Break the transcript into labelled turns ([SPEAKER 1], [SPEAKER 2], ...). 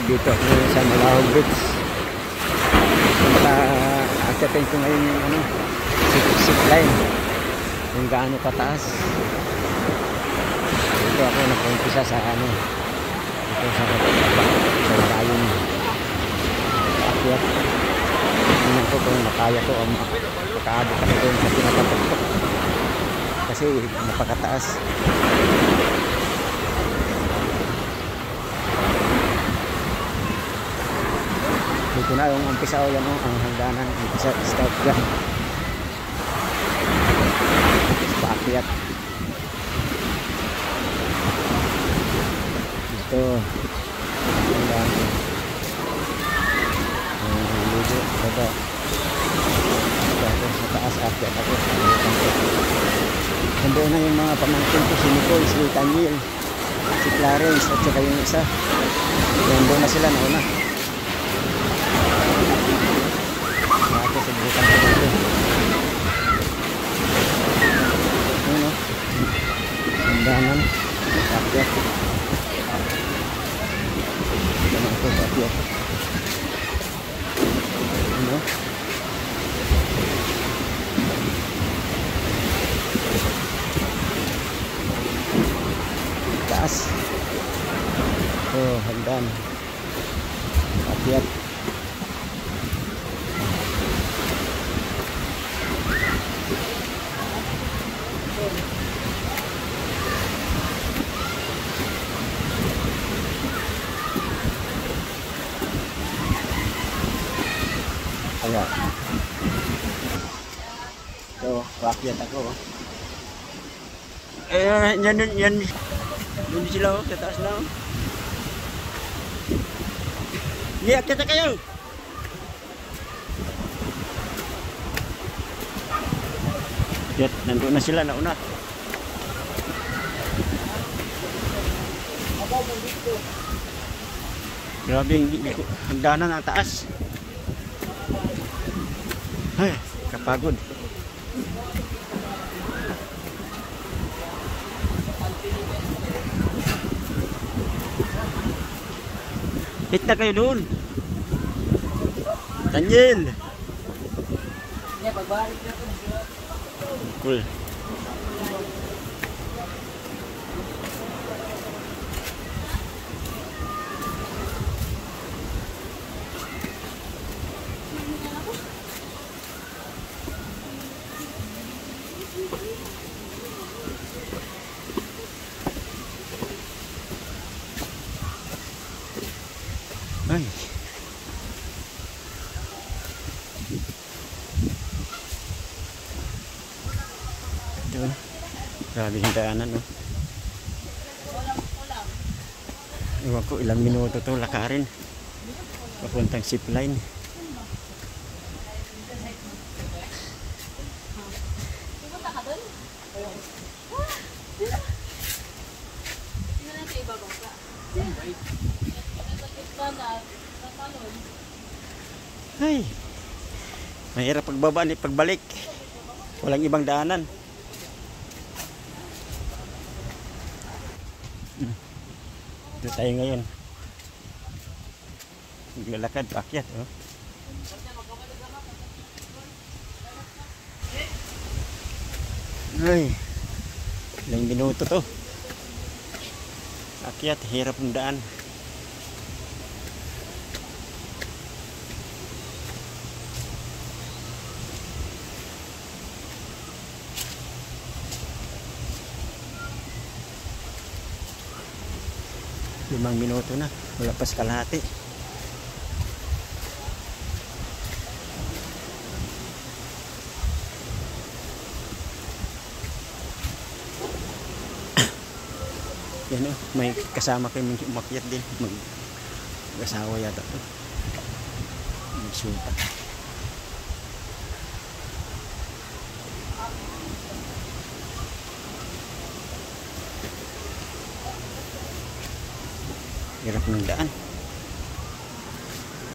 [SPEAKER 1] Dito ako sa Malajog Beach. Akyatin ko ngayon yung ano, zip line. Yung gaano kataas. Dito ako nag-umpisa sa ano. Dito sa lalim. Akyat. Tingnan ko kung makaya ko o makaabot ako doon sa pinakapagpok. Kasi napakataas. Dito na yung umpisa o yan o, ang hangganan, umpisa start dyan. Paakyat. Dito. Hangganan. Ligo. Baba. Dito sa taas, akyat ako. Nandoon na yung mga pamangkin ko, si Nicole, si Tanyil, si Clarence, at saka yung isa. Nandoon na sila nauna. Ako subukan ko dito. Ano? Sandanan. Akyat. Sandanan ko akyat. Ano? Taas. Oh, hagdan. Akyat. Ayan. So, paakyat ako. Yan. Doon sila, sa taas na. Akyat na kayo. Akyat, nandun na sila nauna. Grabe yung hagdanan ang taas. Ay, kapagod. Hit na kayo doon. Daniel. Cool. Ay. Ito. Grabe yung daanan, no? Iwan ko ilang minuto to lakarin. Papuntang zip line.
[SPEAKER 2] Pupunta ka doon? Tingnan natin ibabaw ka.
[SPEAKER 1] Ay, mahirap pagbaba ni pagbalik. Walang ibang daanan. Ito tayo ngayon. Naglalakad, paakyat. Oh. Ay, ilang minuto to. Akyat, hirap ng daan. Limang minuto na, wala pa kalahati. Yan o, may kasama kayo umakyat din. Mag-asawa yata to. Magsupa. Hirap ng daan.